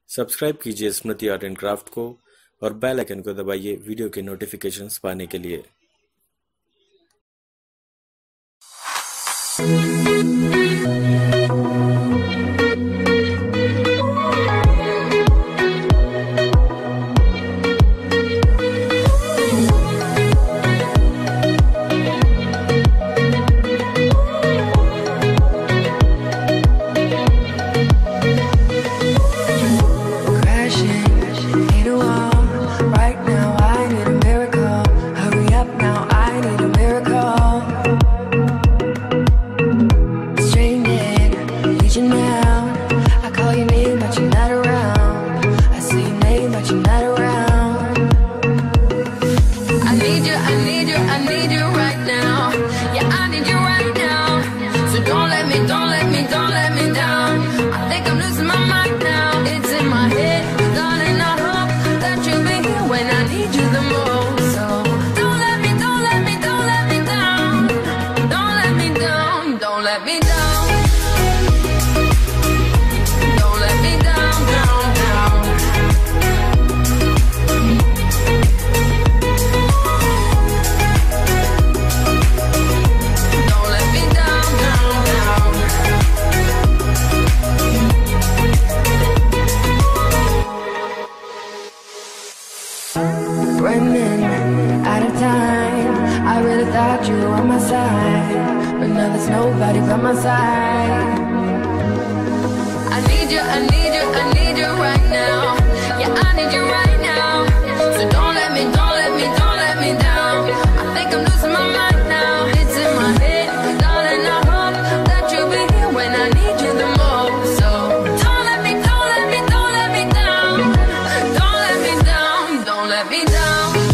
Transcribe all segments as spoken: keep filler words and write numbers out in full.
Subscribe कीजिए स्मृति art and craft को और बेल आइकन को दबाइए वीडियो के नोटिफिकेशंस पाने के लिए। Running out of time, I really thought you were on my side, but now there's nobody by my side. I need you, I need you, I need you right now. Yeah, I need you right now. So don't let me, don't let me, don't let me down. I think I'm losing my mind now. It's in my head, darling, I hope that you'll be here when I need you the most. So don't let me, don't let me, don't let me down. Don't let me down, don't let me down.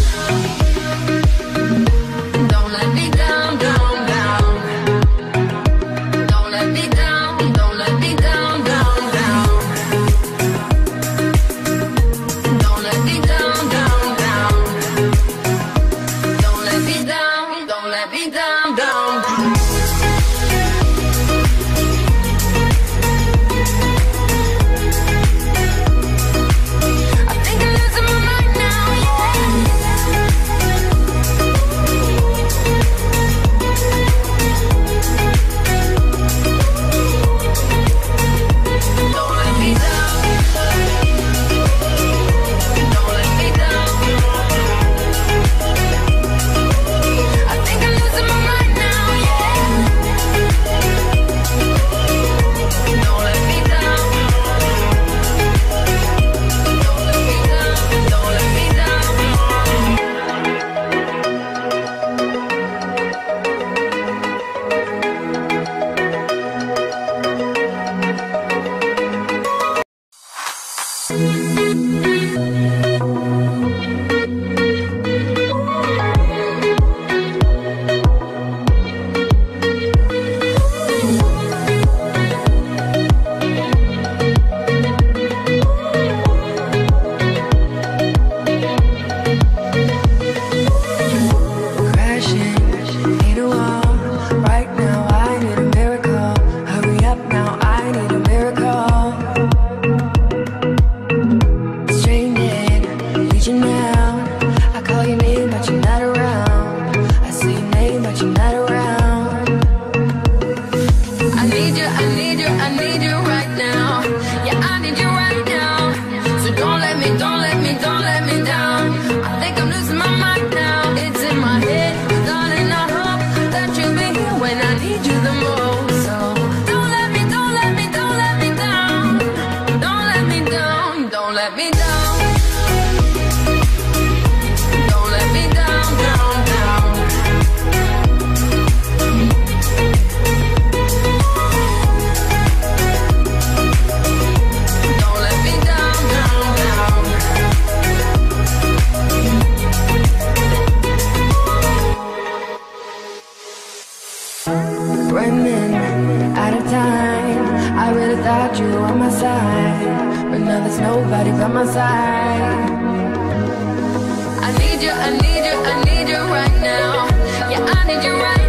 Running out of time, I really thought you were on my side, but now there's nobody by my side. I need you, I need you, I need you right now. Yeah, I need you right now.